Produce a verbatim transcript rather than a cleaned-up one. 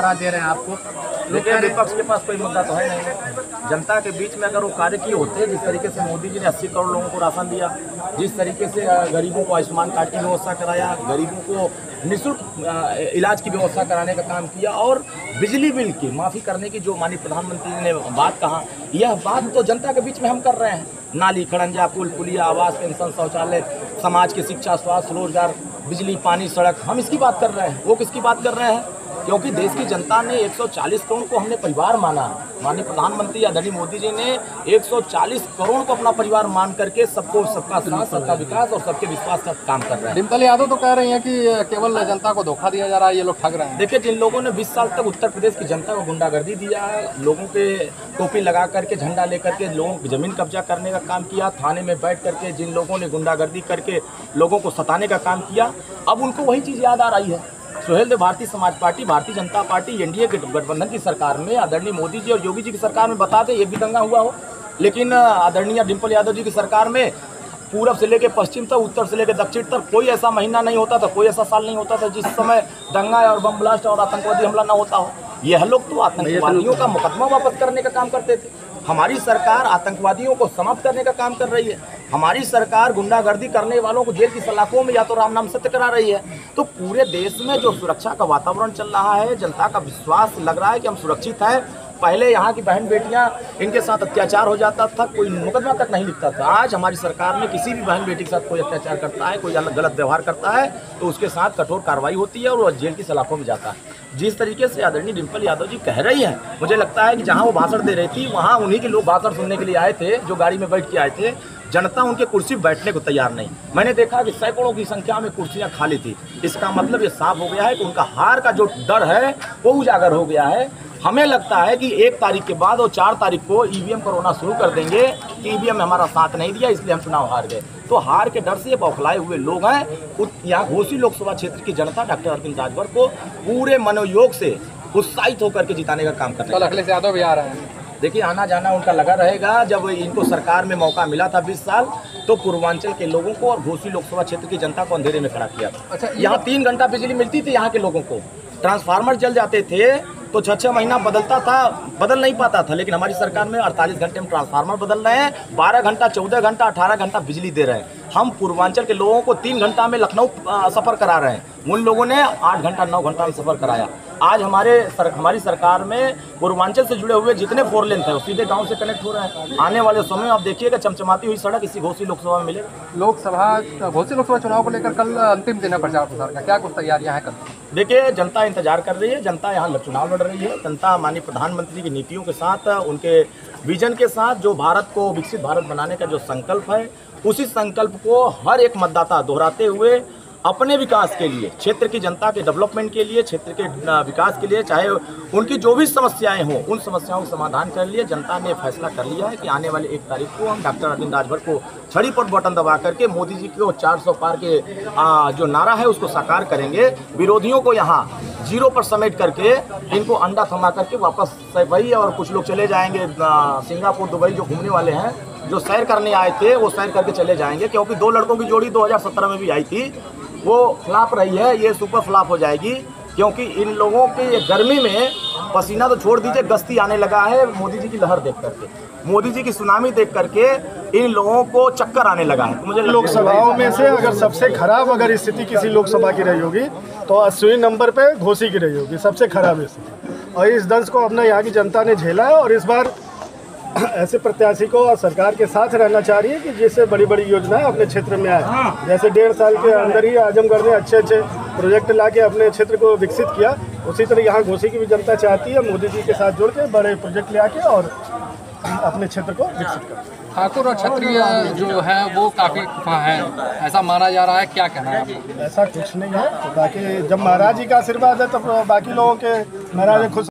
नारा दे रहे हैं आपको। देखिए, विपक्ष के पास कोई मुद्दा तो है नहीं। जनता के बीच में अगर वो कार्य किए होते, जिस तरीके से मोदी जी ने अस्सी करोड़ लोगों को राशन दिया, जिस तरीके से गरीबों को आयुष्मान कार्ड की व्यवस्था कराया, गरीबों को निःशुल्क इलाज की व्यवस्था कराने का काम किया, और बिजली बिल की माफ़ी करने की जो माननीय प्रधानमंत्री ने बात कहा, यह बात तो जनता के बीच में हम कर रहे हैं। नाली, खड़ंजा, पुल, पुलिया, आवास, पेंशन, शौचालय, समाज की शिक्षा, स्वास्थ्य, रोजगार, बिजली, पानी, सड़क, हम इसकी बात कर रहे हैं। वो किसकी बात कर रहे हैं? क्योंकि देश की जनता ने एक सौ चालीस करोड़ को हमने परिवार माना। माननीय प्रधानमंत्री आदरणीय मोदी जी ने एक सौ चालीस करोड़ को अपना परिवार मान करके सबको सबका साथ, सबका विकास और सबके विश्वास का काम कर रहे हैं। डिम्पल यादव तो कह रही हैं कि केवल जनता को धोखा दिया जा रहा है, ये लोग ठग रहे हैं। देखिए, जिन लोगों ने बीस साल तक उत्तर प्रदेश की जनता को गुंडागर्दी दिया है, लोगों के टोपी लगा करके, झंडा लेकर के लोगों की जमीन कब्जा करने का काम किया, थाने में बैठ करके जिन लोगों ने गुंडागर्दी करके लोगों को सताने का काम किया, अब उनको वही चीज़ याद आ रही है। Suhel Dev Bharatiya Samaj party, Bharatiya Janata party, NDA के गठबंधन की सरकार में, आदरणीय मोदी जी और योगी जी की सरकार में बता दें ये भी दंगा हुआ हो, लेकिन आदरणीय डिम्पल यादव जी की सरकार में पूरब से लेकर पश्चिम तक, उत्तर से लेकर दक्षिण तक कोई ऐसा महीना नहीं होता था, कोई ऐसा साल नहीं होता था जिस समय दंगा और बम ब्लास्ट और आतंकवादी हमला ना होता हो। यह लोग तो आतंकवादियों का मुकदमा वापस करने का काम करते थे। हमारी सरकार आतंकवादियों को समाप्त करने का काम कर रही है। हमारी सरकार गुंडागर्दी करने वालों को जेल की सलाखों में या तो राम नाम सत्य करा रही है। तो पूरे देश में जो सुरक्षा का वातावरण चल रहा है, जनता का विश्वास लग रहा है कि हम सुरक्षित हैं। पहले यहाँ की बहन बेटियाँ, इनके साथ अत्याचार हो जाता था, कोई मुकदमा तक नहीं लिखता था। आज हमारी सरकार में किसी भी बहन बेटी के साथ कोई अत्याचार करता है, कोई गलत व्यवहार करता है, तो उसके साथ कठोर कार्रवाई होती है और वो जेल की सलाखों में जाता है। जिस तरीके से आदरणीय डिम्पल यादव जी कह रही हैं, मुझे लगता है कि जहाँ वो भाषण दे रही थी, वहाँ उन्हीं के लोग भाषण सुनने के लिए आए थे, जो गाड़ी में बैठ के आए थे। जनता उनके कुर्सी पर बैठने को तैयार नहीं। मैंने देखा कि सैकड़ों की संख्या में कुर्सियां खाली थी। इसका मतलब ये साफ हो गया है कि उनका हार का जो डर है वो उजागर हो गया है। हमें लगता है कि एक तारीख के बाद और चार तारीख को ईवीएम करवाना शुरू कर देंगे कि ईवीएम में हमारा साथ नहीं दिया, इसलिए हम चुनाव हार गए। तो हार के डर से ये बौखलाए हुए लोग हैं। यहाँ घोसी लोकसभा क्षेत्र की जनता डॉक्टर अरविंद राजभर को पूरे मनोयोग से उत्साहित होकर के जिताने का काम कर रहे हैं। अखिलेश यादव भी आ रहे हैं। देखिए, आना जाना उनका लगा रहेगा। जब इनको सरकार में मौका मिला था बीस साल, तो पूर्वांचल के लोगों को और घोसी लोकसभा क्षेत्र की जनता को अंधेरे में खड़ा किया था। अच्छा, यहाँ तीन घंटा बिजली मिलती थी, यहाँ के लोगों को ट्रांसफार्मर जल जाते थे तो छः छः महीना बदलता था, बदल नहीं पाता था। लेकिन हमारी सरकार में अड़तालीस घंटे में ट्रांसफार्मर बदल रहे हैं, बारह घंटा, चौदह घंटा, अठारह घंटा बिजली दे रहे हैं। हम पूर्वांचल के लोगों को तीन घंटा में लखनऊ सफ़र करा रहे हैं, उन लोगों ने आठ घंटा नौ घंटा में सफ़र कराया। आज हमारे सर, हमारी सरकार में पूर्वांचल से जुड़े हुए जितने फोर लेन थे वो सीधे गांव से कनेक्ट हो रहे हैं। आने वाले समय में आप देखिएगा चमचमाती हुई सड़क इसी घोसी लोकसभा में मिलेगा। लोकसभा घोसी लोकसभा चुनाव को लेकर कल अंतिम दिन है प्रचार प्रसार का, क्या कुछ तैयारियां हैं कल? देखिए, जनता इंतजार कर रही है, जनता यहाँ चुनाव लड़ रही है। जनता माननीय प्रधानमंत्री की नीतियों के साथ, उनके विजन के साथ, जो भारत को विकसित भारत बनाने का जो संकल्प है, उसी संकल्प को हर एक मतदाता दोहराते हुए अपने विकास के लिए, क्षेत्र की जनता के डेवलपमेंट के लिए, क्षेत्र के विकास के लिए, चाहे उनकी जो भी समस्याएं हों, उन समस्याओं का समाधान कर लिए जनता ने फैसला कर लिया है कि आने वाले एक तारीख को हम डॉक्टर अरविंद राजभर को छड़ी पर बटन दबा करके मोदी जी को चार सौ पार के आ, जो नारा है उसको साकार करेंगे। विरोधियों को यहाँ जीरो पर समेट करके इनको अंडा थमा करके वापस वही, और कुछ लोग चले जाएंगे सिंगापुर, दुबई, जो घूमने वाले हैं, जो सैर करने आए थे वो सैर करके चले जाएंगे। क्योंकि दो लड़कों की जोड़ी दो हज़ार सत्रह में भी आई थी, वो फ्लॉप रही है, ये सुपर फ्लॉप हो जाएगी। क्योंकि इन लोगों के ये गर्मी में पसीना तो छोड़ दीजिए, गश्ती आने लगा है मोदी जी की लहर देख करके, मोदी जी की सुनामी देख करके इन लोगों को चक्कर आने लगा है। तो मुझे लोकसभाओं में से अगर सबसे खराब अगर स्थिति किसी लोकसभा की रही होगी तो अस्सी नंबर पे घोसी की रही होगी, सबसे खराब स्थिति। और इस दर्द को अपना यहाँ की जनता ने झेला है और इस बार ऐसे प्रत्याशी को सरकार के साथ रहना चाह रही है कि जिससे बड़ी बड़ी योजनाएं अपने क्षेत्र में आए। जैसे डेढ़ साल के अंदर ही आजमगढ़ ने अच्छे अच्छे प्रोजेक्ट लाके अपने क्षेत्र को विकसित किया, उसी तरह यहाँ घोसी की भी जनता चाहती है मोदी जी के साथ जुड़ के बड़े प्रोजेक्ट ले आके और अपने क्षेत्र को विकसित कर। ठाकुर और क्षत्रिय जो है वो काफ़ी है, ऐसा माना जा रहा है, क्या कहना है आपको? ऐसा कुछ नहीं है, तो बाकी जब महाराज जी का आशीर्वाद है तब बाकी लोगों के महाराज खुश